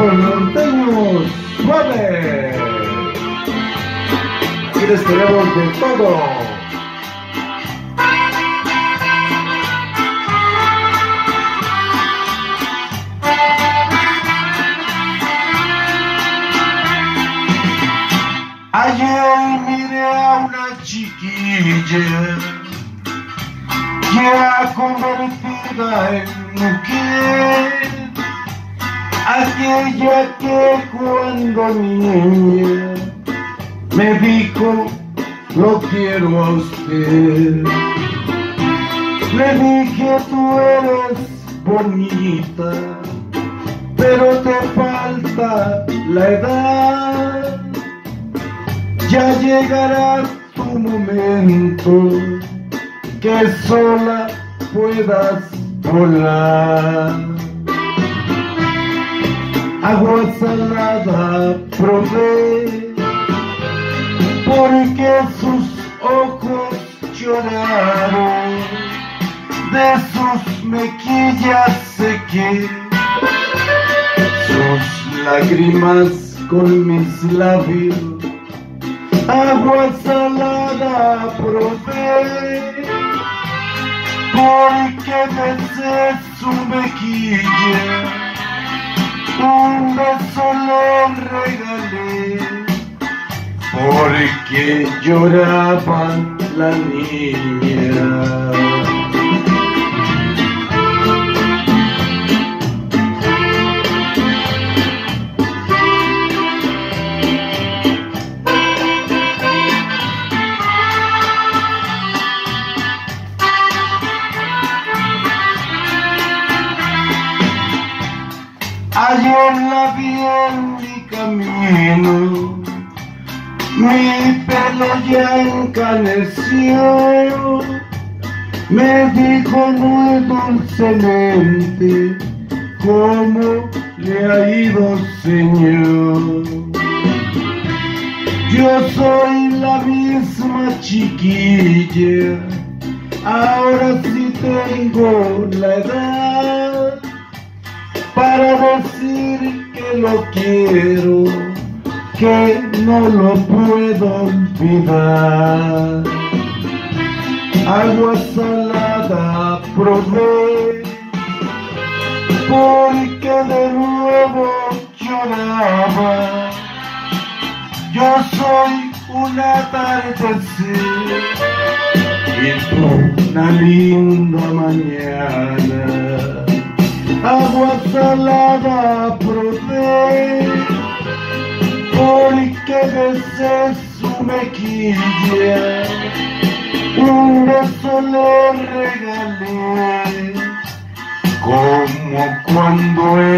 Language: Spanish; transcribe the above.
Los norteños suaves. Y les queremos de todo. Ayer miré a una chiquilla ya convertida en mujer, aquella que cuando niña me dijo lo quiero a usted. Le dije tú eres bonita, pero te falta la edad. Ya llegará tu momento que sola puedas volar. Agua salada probé porque sus ojos lloraron, de sus mejillas sequé sus lágrimas con mis labios. Agua salada probé porque besé su mejilla, un beso le regalé porque lloraba la niña. Ayer la vi en mi camino, mi pelo ya encaneció, me dijo muy dulcemente cómo le ha ido, señor. Yo soy la misma chiquilla, ahora sí tengo la edad para decir que lo quiero, que no lo puedo olvidar. Agua salada probé porque de nuevo lloraba. Yo soy un atardecer y una linda mañana. Agua salada probé porque besé su mejilla, un beso le regalé como cuando